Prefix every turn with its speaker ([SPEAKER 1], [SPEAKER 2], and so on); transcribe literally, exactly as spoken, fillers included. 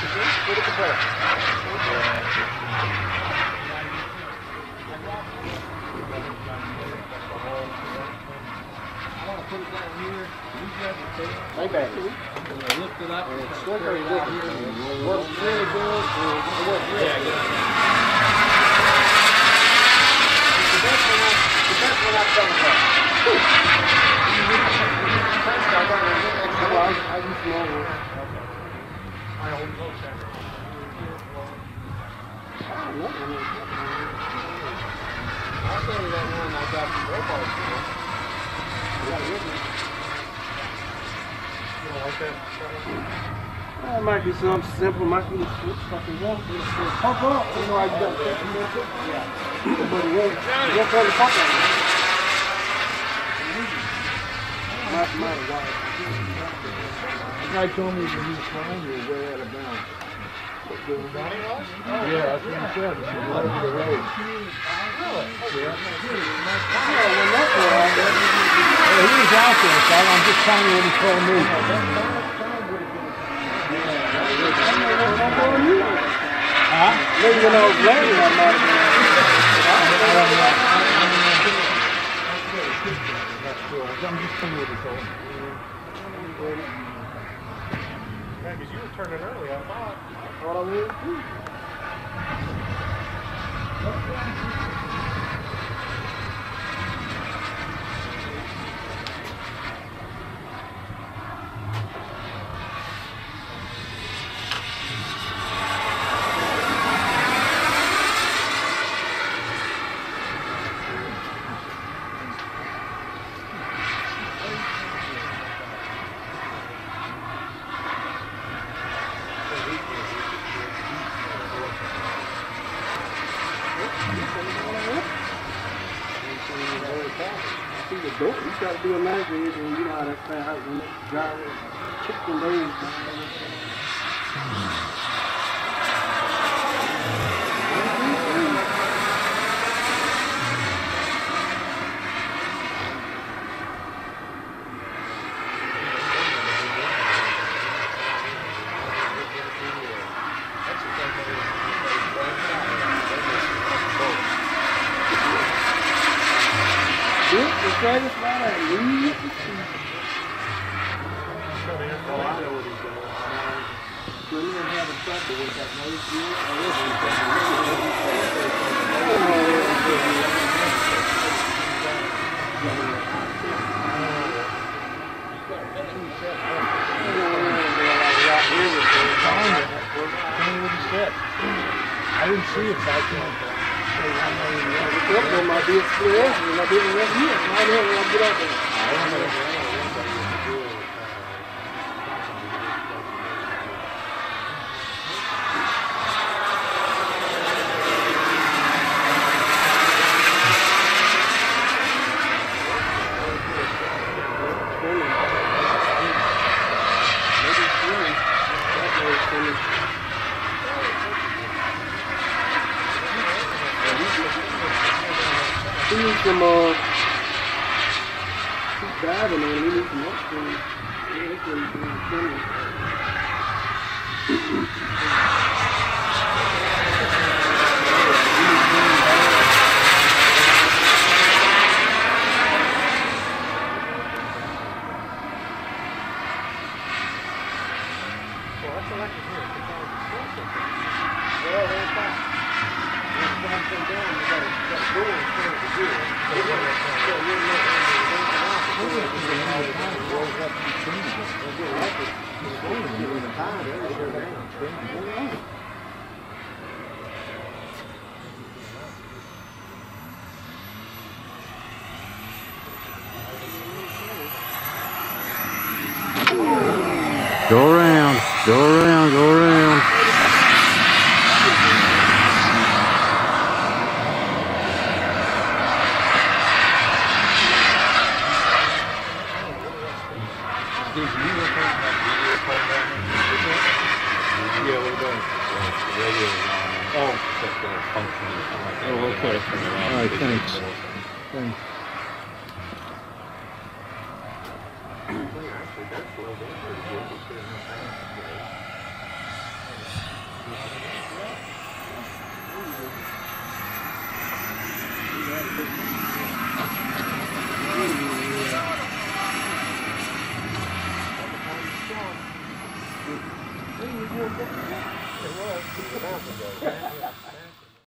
[SPEAKER 1] Put it together. I want to put it down here. You grab the tape. Way back. Lift it up and it's slippery out here. It works really good. It works really good. It's the best one I've, the best one I've done with. I use small one. I hold no center. I love it. I'll tell you that one I got from Robart for. You got it with me. You don't like that? Uh, it might be something simple, might be fucking one. Pump up. You know, I got that. Yeah. But it won't. It won't turn the pump on. Might, might have wired. The guy told me when he was flying, you were way out of bounds. Doing that? Oh, yeah, that's what he said. He said, right over the road. Really? Yeah. Yeah, when that was, well, he was out there, so I'm just telling you what he told me. Huh? Maybe when I was landing, I might have been. That's cool. I'm just telling you what he told me. Yeah, because you were turning early, I thought. I thought I would too. You got to do a nice and you know how that thing how when they drive it, chicken days. Try to fly and leave. Oh, I know what he's doing. When you have a trouble with that nose gear, I live in I didn't see it back then. There might be a split there might be a red here. I don't know when I get out there. I don't know. We need some, uh, keep diving on, we need some upstream. Yeah, that's what he's doing, swimming. Well, that's electric here. Well, there's that. Come down, you got a door in front of the door. So you're not going to rolls up to the trees. They'll get electric. It's going to get in the tide. They'll go down.
[SPEAKER 2] Go around, go around, go around.
[SPEAKER 3] Oh, okay. All right, thanks. Thanks.
[SPEAKER 1] It was.